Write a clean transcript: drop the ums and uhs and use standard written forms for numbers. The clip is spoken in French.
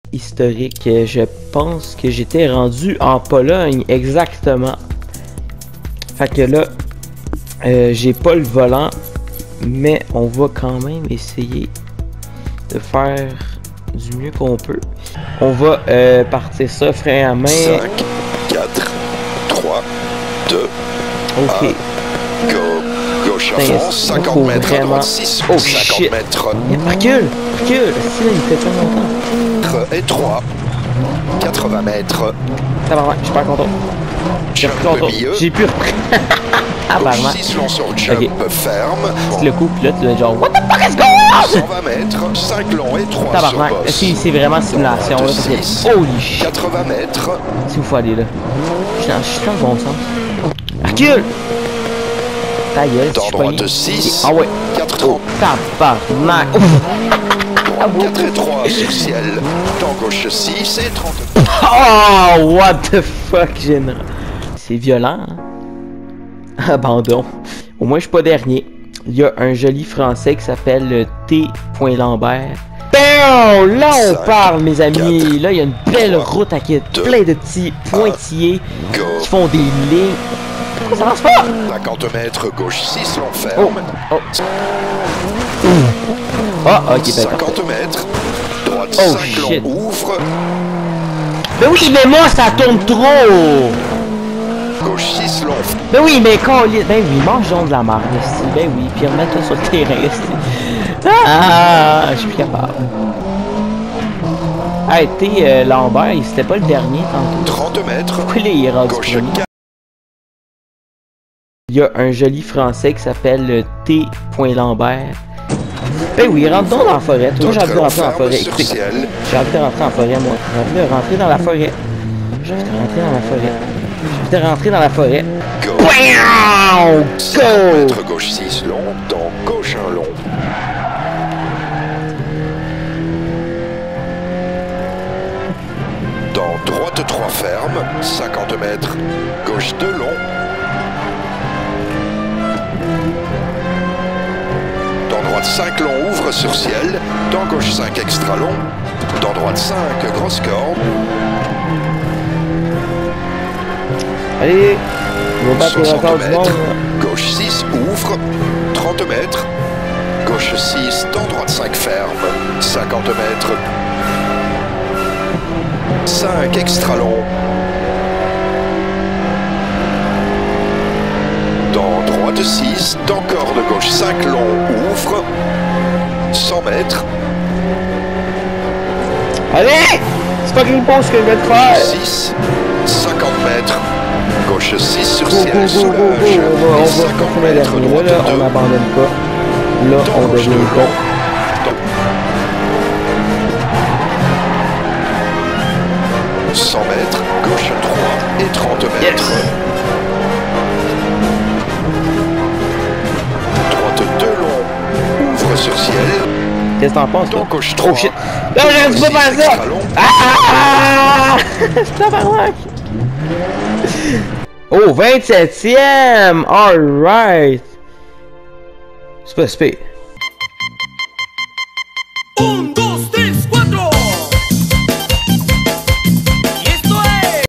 historique. Je pense que j'étais rendu en Pologne, exactement. Fait que là, j'ai pas le volant, mais on va quand même essayer de faire du mieux qu'on peut. On va partir ça frein à main. 5, 4, 3, 2, ok. 1, go. Gauche avant, 50 mètres à droite, 6, oh 50 shit. mètres. Recule, recule. Si là, il fait pas longtemps. Et 3, 80 mètres. Tabarnak, je suis pas content. J'ai repris contrôle. J'ai pu repris. Ah, Gauche pardon. 6, long sur jump, okay. ferme. Tu le coup, puis là, tu dois être genre, what the fuck is going on? 120 mètres, 5 long et 3 tabarnak. sur boss. C'est vraiment simulation. Là, parce que... Holy shit. 80 mètres. C'est où faut aller là? Je suis dans le bon sens. Recule! Ta gueule, Dans droite 6. Ah ouais. 4, oh, tabarnak. 4 et 3 sur ciel. Dans gauche 6 et 30. Oh, what the fuck, général. C'est violent, hein? Abandon. Au moins, je suis pas dernier. Il y a un joli français qui s'appelle T. Lambert. Bam! Là, on parle, mes amis. 4, là, il y a une belle 3, route avec 2, plein de petits pointillés go. qui font des lignes. Ça avance pas! 50 mètres, gauche 6, long ferme. Oh! Oh! Ah, ok, ben 50 mètres. Droite oh, 5 shit. long, ouvre. Ben oui, mais moi, ça tourne trop! Gauche 6, long. Ben oui, mais quand ben oui, mange donc de la marde, esti. Ben oui, puis remets-toi sur le terrain, esti. Ah, je suis plus capable. Hey, T. Lambert, c'était pas le dernier tantôt. 30 mètres. Pourquoi il est rendu Gauche premier? 4. Il y a un joli français qui s'appelle T. Lambert. Ben oui, rentre donc dans la forêt. Moi, j'ai envie de rentrer dans la forêt. Écoutez, j'ai envie de rentrer en forêt, moi. J'ai envie de rentrer dans la forêt. J'ai envie de rentrer dans la forêt. J'ai envie de rentrer dans la forêt. Go. Wow! 50 Go! mètres, gauche 6, long. Dans gauche 1 long. Dans droite 3 ferme. 50 mètres. Gauche 2 long. Dans droite 5 long, ouvre sur ciel. Dans gauche 5 extra long. Dans droite 5, grosse corde. Allez! On va battre le 60 record du monde. mètres. Gauche 6, ouvre. 30 mètres. Gauche 6, dans droite 5 ferme. 50 mètres. 5 extra long. Dans droite 6, dans corde gauche 5 long, ouvre. 100 mètres. Allez! C'est pas une pause que je vais te faire! 6, 50 mètres. Gauche 6 sur Go, ciel, go, go, go, soulage. on va 50 continuer mètres, dernier. droite Là, 2. on n'abandonne pas. Là, Dans on gauche devient 2 bon. long. Dans 100 mètres, gauche 3 et 30 mètres. Yes. Droite 2 long, ouvre sur ciel. Qu'est-ce que t'en penses, toi? Dans gauche 3. Oh shit! Là, j'aurais dû pas faire ça! Ah! Tabarnak! Oh, 27e! Alright! C'est pas super.